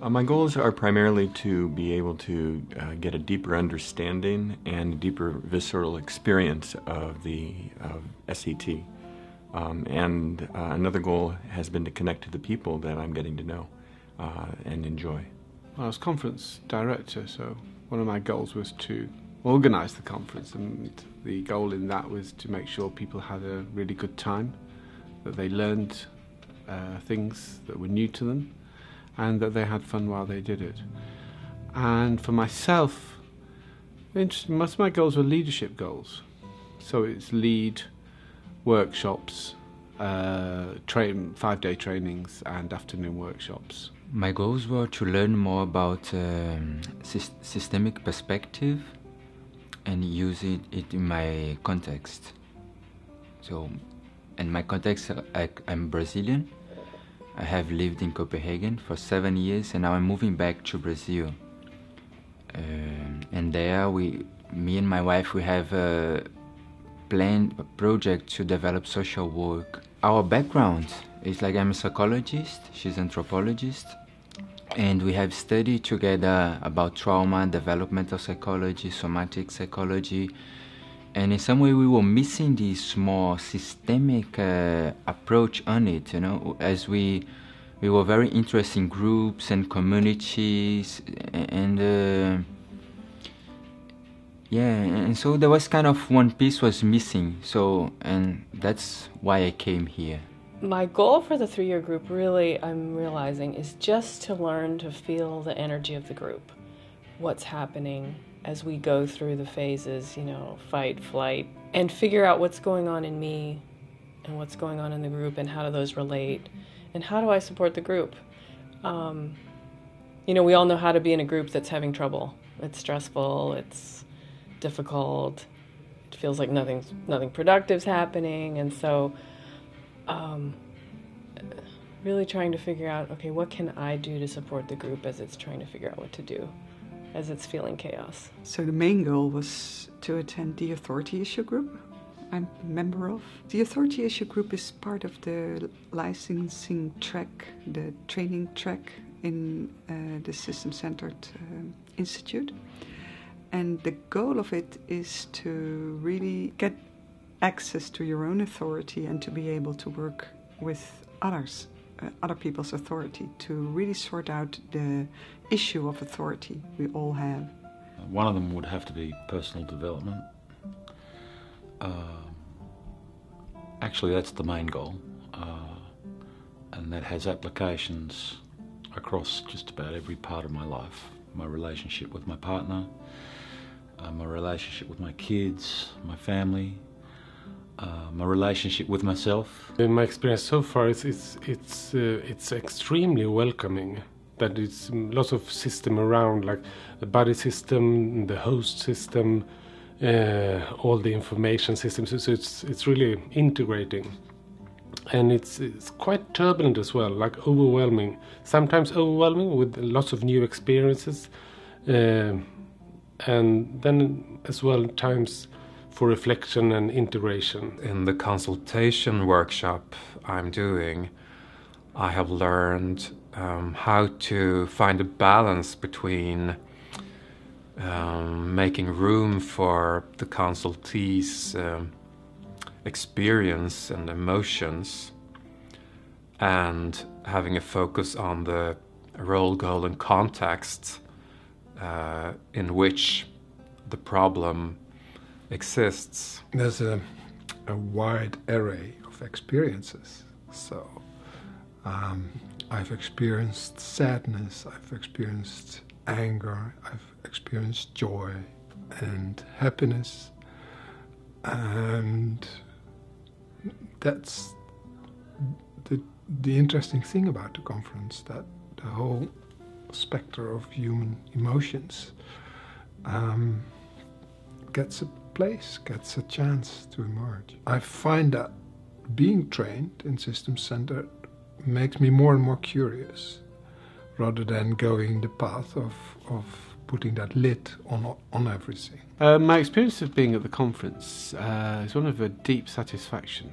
My goals are primarily to be able to get a deeper understanding and a deeper visceral experience of the SCT. And another goal has been to connect to the people that I'm getting to know and enjoy. Well, I was conference director, so one of my goals was to organise the conference, and the goal in that was to make sure people had a really good time, that they learned things that were new to them, and that they had fun while they did it. And for myself, most of my goals were leadership goals. So it's lead workshops, 5-day trainings and afternoon workshops. My goals were to learn more about systemic perspective and use it in my context. So, in my context, I'm Brazilian. I have lived in Copenhagen for 7 years, and now I'm moving back to Brazil. And there, me and my wife, we have planned a project to develop social work. Our background is like I'm a psychologist, she's an anthropologist, and we have studied together about trauma, developmental psychology, somatic psychology, and in some way we were missing this more systemic approach on it, you know, as we were very interested in groups and communities, and and so there was kind of one piece was missing, so, and that's why I came here. My goal for the 3-year group, really, I'm realizing, is just to learn to feel the energy of the group, what's happening as we go through the phases, you know, fight, flight, and figure out what's going on in me and what's going on in the group and how do those relate and how do I support the group. You know, we all know how to be in a group that's having trouble. It's stressful, it's difficult, it feels like nothing productive's happening, and so really trying to figure out, okay, what can I do to support the group as it's trying to figure out what to do, as it's feeling chaos. So the main goal was to attend the Authority Issue Group I'm a member of. The Authority Issue Group is part of the licensing track, the training track in the System-Centered Institute. And the goal of it is to really get access to your own authority and to be able to work with others, other people's authority, to really sort out the issue of authority we all have. One of them would have to be personal development. Actually, that's the main goal, and that has applications across just about every part of my life. My relationship with my partner, my relationship with my kids, my family, my relationship with myself. In my experience so far, it's extremely welcoming. That it's lots of system around, like the body system, the host system, all the information systems. So it's really integrating, and it's quite turbulent as well, like overwhelming. Sometimes overwhelming with lots of new experiences, and then as well times for reflection and integration. In the consultation workshop I'm doing, I have learned how to find a balance between making room for the consultee's experience and emotions and having a focus on the role, goal and context in which the problem exists. There's a wide array of experiences. So I've experienced sadness, I've experienced anger, I've experienced joy and happiness, and that's the interesting thing about the conference, that the whole spectrum of human emotions gets a place, gets a chance to emerge. I find that being trained in System-Centered makes me more and more curious, rather than going the path of putting that lid on everything. My experience of being at the conference is one of a deep satisfaction.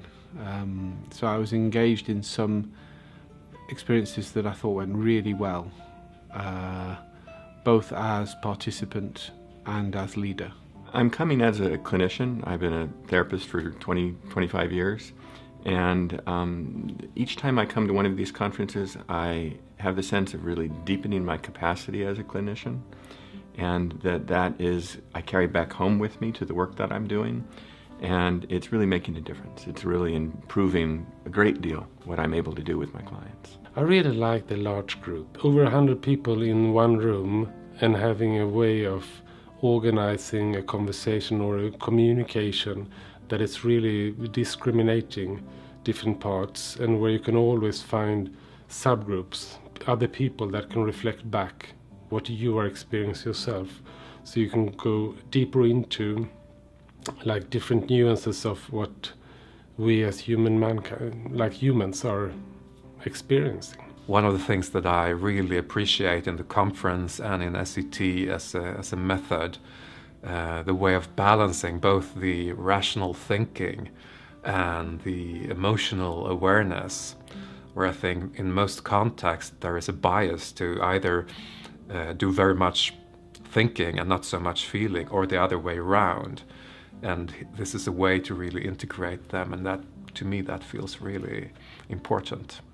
So I was engaged in some experiences that I thought went really well, both as participant and as leader? I'm coming as a clinician. I've been a therapist for 25 years. And each time I come to one of these conferences, I have the sense of really deepening my capacity as a clinician. And that is, I carry back home with me to the work that I'm doing. And it's really making a difference. It's really improving a great deal what I'm able to do with my clients. I really like the large group. Over 100 people in one room and having a way of organizing a conversation or a communication that is really discriminating different parts, and where you can always find subgroups, other people that can reflect back what you are experiencing yourself. So you can go deeper into like different nuances of what we as mankind, like humans, are experiencing. One of the things that I really appreciate in the conference and in SCT as a method, the way of balancing both the rational thinking and the emotional awareness, where I think in most contexts there is a bias to either do very much thinking and not so much feeling, or the other way around. And this is a way to really integrate them, and that, to me, that feels really important.